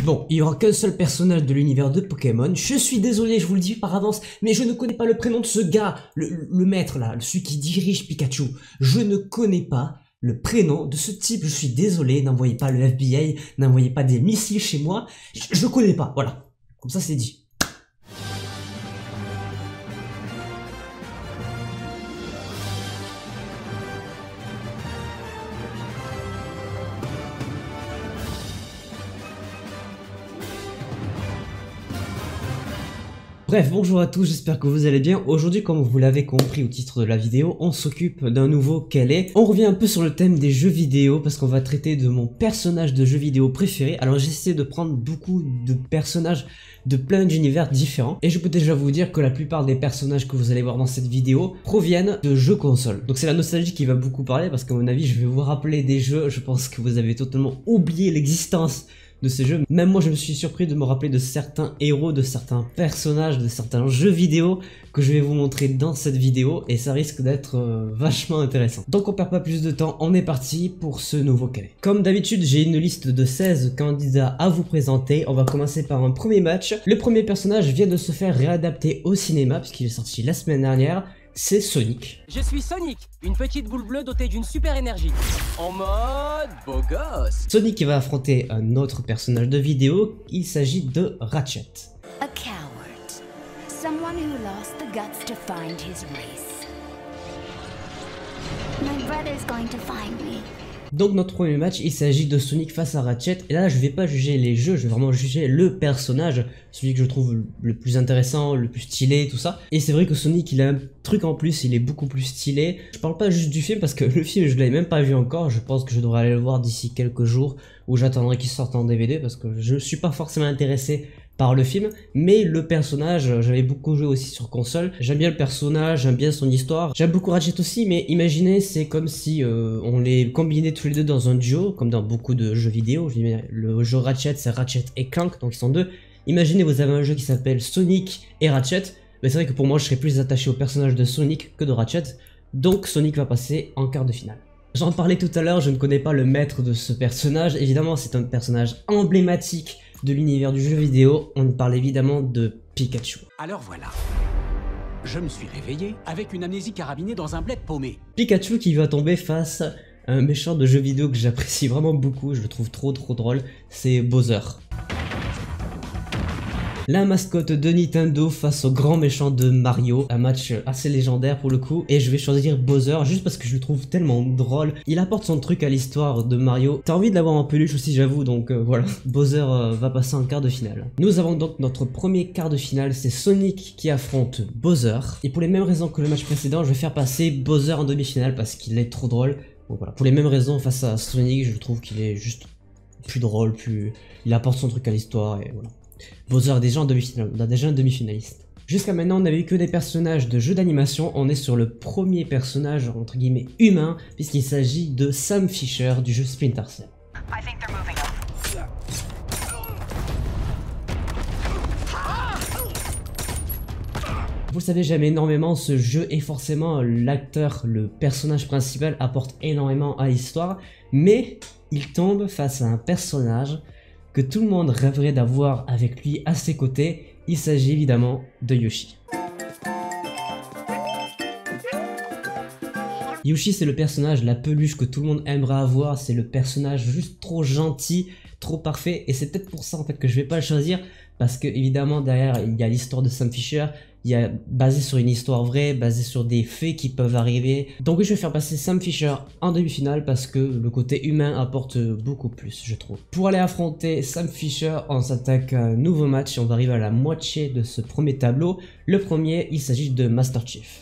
Bon, il y aura qu'un seul personnage de l'univers de Pokémon. Je suis désolé, je vous le dis par avance, mais je ne connais pas le prénom de ce gars, le maître là, celui qui dirige Pikachu. Je ne connais pas le prénom de ce type, je suis désolé, n'envoyez pas le FBI, n'envoyez pas des missiles chez moi, je connais pas, voilà. Comme ça c'est dit. Bref, bonjour à tous, j'espère que vous allez bien. Aujourd'hui, comme vous l'avez compris au titre de la vidéo, on s'occupe d'un nouveau Calais. On revient un peu sur le thème des jeux vidéo parce qu'on va traiter de mon personnage de jeu vidéo préféré. Alors j'essaie de prendre beaucoup de personnages de plein d'univers différents. Et je peux déjà vous dire que la plupart des personnages que vous allez voir dans cette vidéo proviennent de jeux console. Donc c'est la nostalgie qui va beaucoup parler parce qu'à mon avis, je vais vous rappeler des jeux. Je pense que vous avez totalement oublié l'existence de ces jeux. Même moi je me suis surpris de me rappeler de certains héros, de certains personnages, de certains jeux vidéo que je vais vous montrer dans cette vidéo et ça risque d'être vachement intéressant. Donc on perd pas plus de temps, on est parti pour ce nouveau Calais. Comme d'habitude j'ai une liste de 16 candidats à vous présenter, on va commencer par un premier match. Le premier personnage vient de se faire réadapter au cinéma puisqu'il est sorti la semaine dernière. C'est Sonic. Je suis Sonic, une petite boule bleue dotée d'une super énergie. En mode beau gosse. Sonic va affronter un autre personnage de vidéo, il s'agit de Ratchet. A coward. Someone who lost the guts to find his race. My brother's going to find me. Donc notre premier match, il s'agit de Sonic face à Ratchet, et là je vais pas juger les jeux, je vais vraiment juger le personnage, celui que je trouve le plus intéressant, le plus stylé, tout ça. Et c'est vrai que Sonic il a un truc en plus, il est beaucoup plus stylé. Je parle pas juste du film parce que le film je l'avais même pas vu encore, je pense que je devrais aller le voir d'ici quelques jours, ou j'attendrai qu'il sorte en DVD parce que je suis pas forcément intéressé par le film, mais le personnage, j'avais beaucoup joué aussi sur console, j'aime bien le personnage, j'aime bien son histoire, j'aime beaucoup Ratchet aussi, mais imaginez, c'est comme si on les combinait tous les deux dans un duo, comme dans beaucoup de jeux vidéo. Le jeu Ratchet, c'est Ratchet et Clank, donc ils sont deux. Imaginez, vous avez un jeu qui s'appelle Sonic et Ratchet, mais c'est vrai que pour moi, je serais plus attaché au personnage de Sonic que de Ratchet, donc Sonic va passer en quart de finale. J'en parlais tout à l'heure, je ne connais pas le maître de ce personnage, évidemment c'est un personnage emblématique de l'univers du jeu vidéo, on parle évidemment de Pikachu. Alors voilà, je me suis réveillé avec une amnésie carabinée dans un bled paumé. Pikachu qui va tomber face à un méchant de jeu vidéo que j'apprécie vraiment beaucoup, je le trouve trop drôle, c'est Bowser. La mascotte de Nintendo face au grand méchant de Mario, un match assez légendaire pour le coup, et je vais choisir Bowser juste parce que je le trouve tellement drôle, il apporte son truc à l'histoire de Mario, t'as envie de l'avoir en peluche aussi j'avoue, donc voilà, Bowser va passer en quart de finale. Nous avons donc notre premier quart de finale, c'est Sonic qui affronte Bowser, et pour les mêmes raisons que le match précédent, je vais faire passer Bowser en demi-finale parce qu'il est trop drôle, donc voilà, pour les mêmes raisons face à Sonic, je trouve qu'il est juste plus drôle, il apporte son truc à l'histoire, et voilà. Bowser est déjà en demi-finale, on a déjà un demi-finaliste. Jusqu'à maintenant on n'avait eu que des personnages de jeux d'animation, on est sur le premier personnage entre guillemets humain puisqu'il s'agit de Sam Fisher du jeu Splinter Cell. Vous le savez, j'aime énormément ce jeu et forcément l'acteur, le personnage principal apporte énormément à l'histoire, mais il tombe face à un personnage que tout le monde rêverait d'avoir avec lui à ses côtés, il s'agit évidemment de Yoshi. Yoshi c'est le personnage, la peluche que tout le monde aimerait avoir, c'est le personnage juste trop gentil, trop parfait, et c'est peut-être pour ça en fait que je vais pas le choisir, parce que évidemment derrière il y a l'histoire de Sam Fisher, il y a basé sur une histoire vraie, basé sur des faits qui peuvent arriver. Donc oui, je vais faire passer Sam Fisher en demi-finale parce que le côté humain apporte beaucoup plus, je trouve. Pour aller affronter Sam Fisher, on s'attaque à un nouveau match, on va arriver à la moitié de ce premier tableau. Le premier, il s'agit de Master Chief.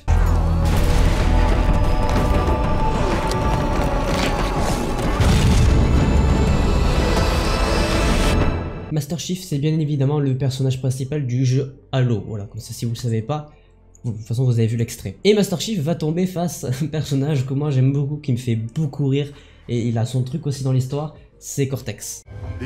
Master Chief c'est bien évidemment le personnage principal du jeu Halo, voilà, comme ça si vous le savez pas, de toute façon vous avez vu l'extrait. Et Master Chief va tomber face à un personnage que moi j'aime beaucoup, qui me fait beaucoup rire, et il a son truc aussi dans l'histoire, c'est Cortex.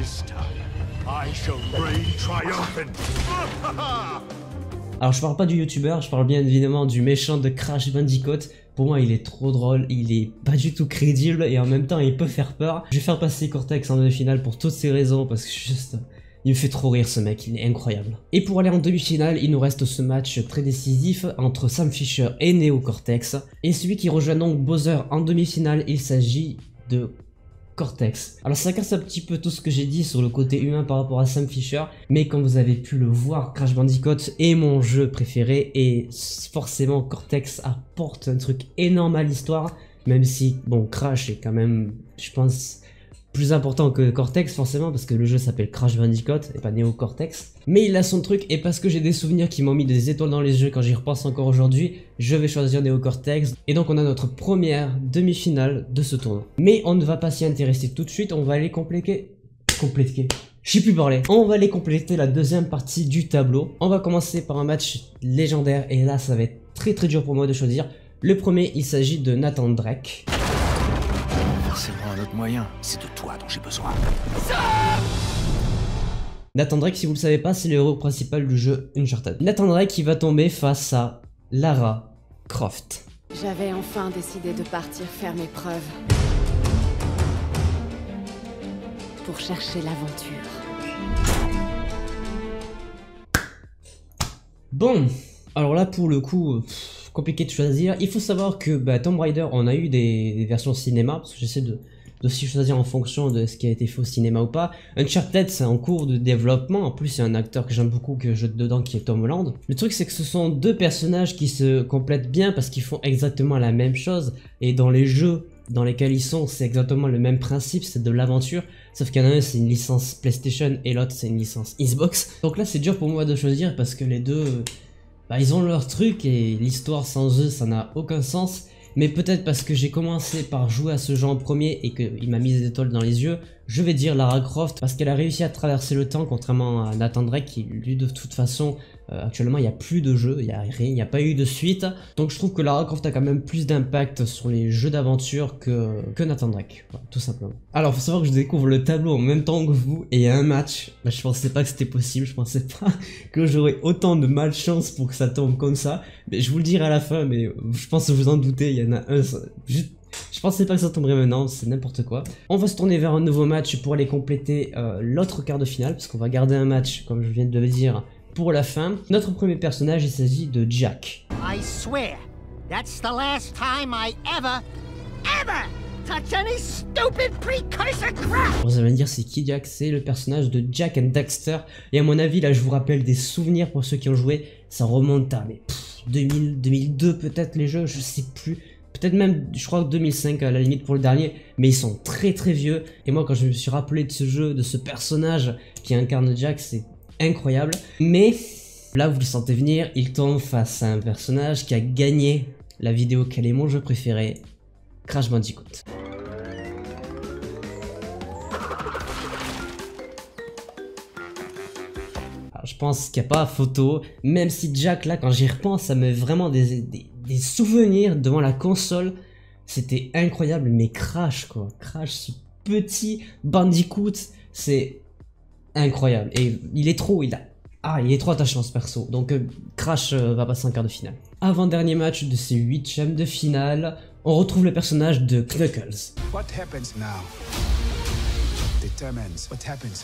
Alors je parle pas du youtubeur, je parle bien évidemment du méchant de Crash Bandicoot. Pour moi il est trop drôle, il est pas du tout crédible et en même temps il peut faire peur. Je vais faire passer Cortex en demi-finale pour toutes ces raisons parce que juste Il me fait trop rire ce mec, il est incroyable. Et pour aller en demi-finale, il nous reste ce match très décisif entre Sam Fisher et Neo Cortex. Et celui qui rejoint donc Bowser en demi-finale, il s'agit de Cortex. Alors ça casse un petit peu tout ce que j'ai dit sur le côté humain par rapport à Sam Fisher, mais comme vous avez pu le voir, Crash Bandicoot est mon jeu préféré et forcément Cortex apporte un truc énorme à l'histoire, même si bon Crash est quand même, je pense, plus important que Cortex forcément parce que le jeu s'appelle Crash Bandicoot et pas Neo Cortex. Mais il a son truc et parce que j'ai des souvenirs qui m'ont mis des étoiles dans les yeux quand j'y repense encore aujourd'hui, je vais choisir Neo Cortex. Et donc on a notre première demi-finale de ce tournoi. Mais on ne va pas s'y intéresser tout de suite, on va aller compléter. Je sais plus parler. On va aller compléter la deuxième partie du tableau. On va commencer par un match légendaire et là ça va être très dur pour moi de choisir. Le premier, il s'agit de Nathan Drake. Forcément un autre moyen, c'est de toi dont j'ai besoin. Nathan Drake, si vous le savez pas, c'est le héros principal du jeu Uncharted. Nathan Drake qui va tomber face à Lara Croft. J'avais enfin décidé de partir faire mes preuves. Pour chercher l'aventure. Bon, alors là pour le coup, compliqué de choisir. Il faut savoir que Tomb Raider, on a eu des versions cinéma, parce que j'essaie de aussi choisir en fonction de ce qui a été fait au cinéma ou pas. Uncharted, c'est en cours de développement. En plus, il y a un acteur que j'aime beaucoup que je joue dedans qui est Tom Holland. Le truc, c'est que ce sont deux personnages qui se complètent bien parce qu'ils font exactement la même chose. Et dans les jeux dans lesquels ils sont, c'est exactement le même principe, c'est de l'aventure. Sauf qu'il y en a un, c'est une licence PlayStation et l'autre, c'est une licence Xbox. Donc là, c'est dur pour moi de choisir parce que les deux, ils ont leur truc et l'histoire sans eux, ça n'a aucun sens. Mais peut-être parce que j'ai commencé par jouer à ce jeu en premier et qu'il m'a mis des étoiles dans les yeux, je vais dire Lara Croft parce qu'elle a réussi à traverser le temps contrairement à Nathan Drake qui lui de toute façon actuellement il n'y a plus de jeu, il n'y a rien, il n'y a pas eu de suite. Donc je trouve que Lara Croft a quand même plus d'impact sur les jeux d'aventure que Nathan Drake, voilà, tout simplement. Alors faut savoir que je découvre le tableau en même temps que vous et il y a un match, je pensais pas que c'était possible, je pensais pas que j'aurais autant de malchance pour que ça tombe comme ça. Mais je vous le dirai à la fin, mais je pense que vous en doutez, il y en a un, je pensais pas que ça tomberait maintenant, c'est n'importe quoi. On va se tourner vers un nouveau match pour aller compléter l'autre quart de finale, parce qu'on va garder un match, comme je viens de le dire, pour la fin. Notre premier personnage, il s'agit de Jack. I swear, that's the last time I ever touch any stupid precursor crap! Vous allez me dire c'est qui Jack? C'est le personnage de Jak and Daxter. Et à mon avis, là je vous rappelle des souvenirs pour ceux qui ont joué, ça remonte à 2000, 2002 peut-être les jeux, je sais plus. Peut-être même, je crois que 2005 à la limite pour le dernier, mais ils sont très vieux. Et moi quand je me suis rappelé de ce jeu, de ce personnage qui incarne Jack, c'est incroyable. Mais là vous le sentez venir, il tombe face à un personnage qui a gagné la vidéo quel est mon jeu préféré, Crash Bandicoot. Alors, je pense qu'il n'y a pas photo, même si Jack là quand j'y repense ça me met vraiment des souvenirs devant la console, c'était incroyable. Mais Crash quoi, Crash, ce petit Bandicoot, c'est incroyable et il est trop attachant ce perso. Donc Crash va passer en quart de finale. Avant-dernier match de ces 8e de finale, on retrouve le personnage de Knuckles. What happens now determines what happens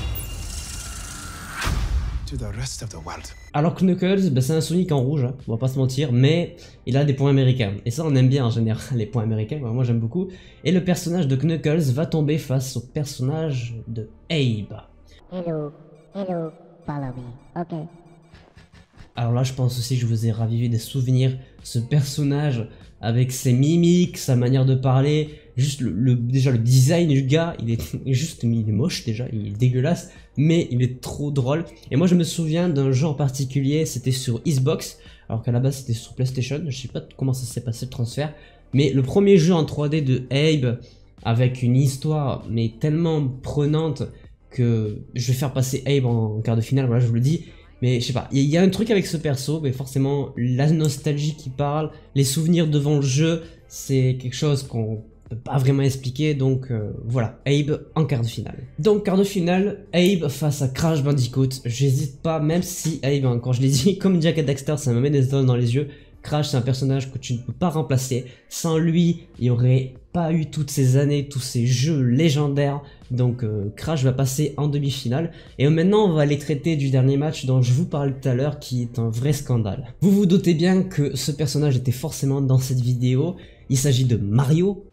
to the rest of the world. Alors Knuckles, c'est un Sonic en rouge, hein, on va pas se mentir, mais il a des points américains. Et ça on aime bien en général, les points américains, moi j'aime beaucoup. Et le personnage de Knuckles va tomber face au personnage de Abe. Hello, follow me, ok. Alors là je pense aussi que je vous ai ravivé des souvenirs, ce personnage avec ses mimiques, sa manière de parler, juste déjà le design du gars, il est moche déjà, il est dégueulasse, mais il est trop drôle. Et moi je me souviens d'un jeu en particulier, c'était sur Xbox, alors qu'à la base c'était sur PlayStation, je sais pas comment ça s'est passé le transfert, mais le premier jeu en 3D de Abe, avec une histoire mais tellement prenante que je vais faire passer Abe en quart de finale, voilà je vous le dis. Mais je sais pas, il y a un truc avec ce perso, mais forcément la nostalgie qui parle, les souvenirs devant le jeu, c'est quelque chose qu'on peut pas vraiment expliquer, donc voilà, Abe en quart de finale. Donc quart de finale, Abe face à Crash Bandicoot, j'hésite pas, même si Abe, quand je l'ai dit, comme Jak et Daxter, ça me met des étoiles dans les yeux, Crash, c'est un personnage que tu ne peux pas remplacer. Sans lui, il n'y aurait pas eu toutes ces années, tous ces jeux légendaires. Donc Crash va passer en demi-finale. Et maintenant, on va aller traiter du dernier match dont je vous parlais tout à l'heure, qui est un vrai scandale. Vous vous doutez bien que ce personnage était forcément dans cette vidéo. Il s'agit de Mario.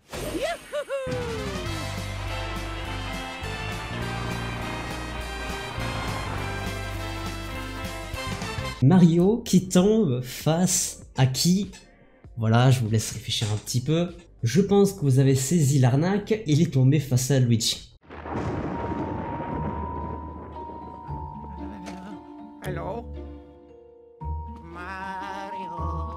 Mario qui tombe face à qui? Voilà, je vous laisse réfléchir un petit peu. Je pense que vous avez saisi l'arnaque, il est tombé face à Luigi. Hello? Mario.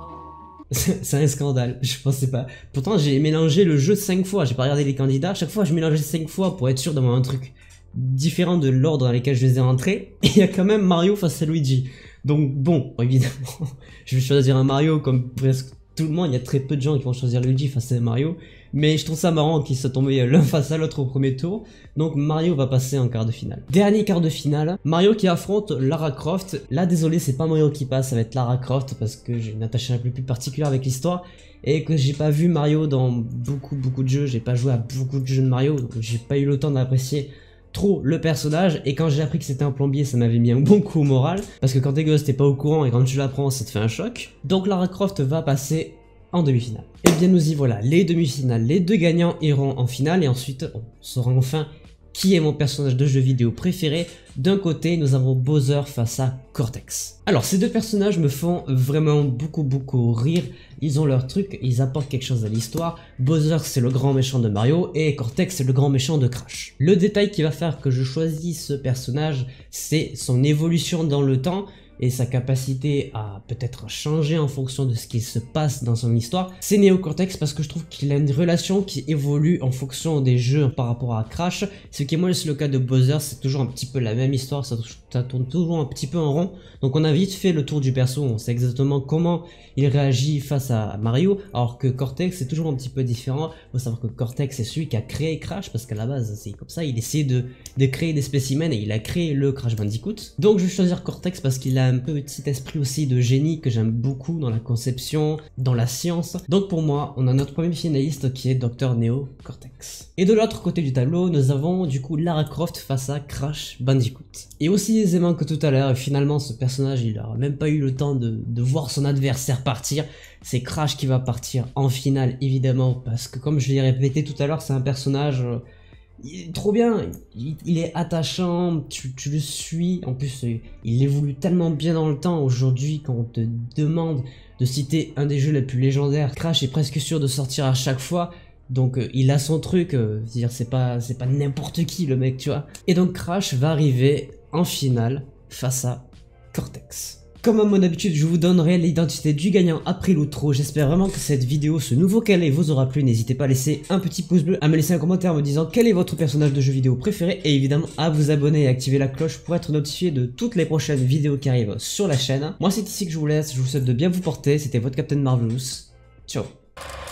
C'est un scandale, je pensais pas. Pourtant j'ai mélangé le jeu 5 fois, j'ai pas regardé les candidats, chaque fois je mélangeais 5 fois pour être sûr d'avoir un truc différent de l'ordre dans lequel je les ai rentrés. Et il y a quand même Mario face à Luigi. Donc bon, évidemment, je vais choisir un Mario comme presque tout le monde, il y a très peu de gens qui vont choisir Luigi face à Mario, mais je trouve ça marrant qu'ils soient tombés l'un face à l'autre au premier tour, donc Mario va passer en quart de finale. Dernier quart de finale, Mario qui affronte Lara Croft. Là désolé, c'est pas Mario qui passe, ça va être Lara Croft parce que j'ai une attache un peu plus particulière avec l'histoire et que j'ai pas vu Mario dans beaucoup de jeux, j'ai pas joué à beaucoup de jeux de Mario, donc j'ai pas eu le temps d'apprécier trop le personnage, et quand j'ai appris que c'était un plombier, ça m'avait mis un bon coup au moral, parce que quand t'es gosse t'es pas au courant et quand tu l'apprends ça te fait un choc. Donc Lara Croft va passer en demi-finale. Et bien nous y voilà, les demi-finales, les deux gagnants iront en finale et ensuite on saura enfin qui est mon personnage de jeu vidéo préféré. D'un côté, nous avons Bowser face à Cortex. Alors, ces deux personnages me font vraiment beaucoup rire. Ils ont leur truc, ils apportent quelque chose à l'histoire. Bowser, c'est le grand méchant de Mario et Cortex, c'est le grand méchant de Crash. Le détail qui va faire que je choisis ce personnage, c'est son évolution dans le temps et sa capacité à peut-être changer en fonction de ce qui se passe dans son histoire. C'est Neo Cortex parce que je trouve qu'il a une relation qui évolue en fonction des jeux par rapport à Crash. Ce qui est moi c'est le cas de Bowser, c'est toujours un petit peu la même histoire, ça tourne toujours un petit peu en rond. Donc on a vite fait le tour du perso, on sait exactement comment il réagit face à Mario, alors que Cortex c'est toujours un petit peu différent. Il faut savoir que Cortex c'est celui qui a créé Crash, parce qu'à la base c'est comme ça, il essayait de créer des spécimens et il a créé le Crash Bandicoot. Donc je vais choisir Cortex parce qu'il a un petit esprit aussi de génie que j'aime beaucoup dans la conception, dans la science. Donc pour moi, on a notre premier finaliste qui est Dr Neo Cortex. Et de l'autre côté du tableau, nous avons du coup Lara Croft face à Crash Bandicoot. Et aussi aisément que tout à l'heure, finalement ce personnage il n'aura même pas eu le temps de voir son adversaire partir. C'est Crash qui va partir en finale évidemment, parce que comme je l'ai répété tout à l'heure, c'est un personnage... il est trop bien, il est attachant, tu le suis, en plus il évolue tellement bien dans le temps. Aujourd'hui quand on te demande de citer un des jeux les plus légendaires, Crash est presque sûr de sortir à chaque fois, donc il a son truc, c'est-à-dire c'est pas n'importe qui le mec, tu vois. Et donc Crash va arriver en finale face à Cortex. Comme à mon habitude, je vous donnerai l'identité du gagnant après l'outro. J'espère vraiment que cette vidéo, ce nouveau Calais vous aura plu. N'hésitez pas à laisser un petit pouce bleu, à me laisser un commentaire me disant quel est votre personnage de jeu vidéo préféré, et évidemment à vous abonner et activer la cloche pour être notifié de toutes les prochaines vidéos qui arrivent sur la chaîne. Moi c'est ici que je vous laisse, je vous souhaite de bien vous porter. C'était votre Captain Marvelous. Ciao.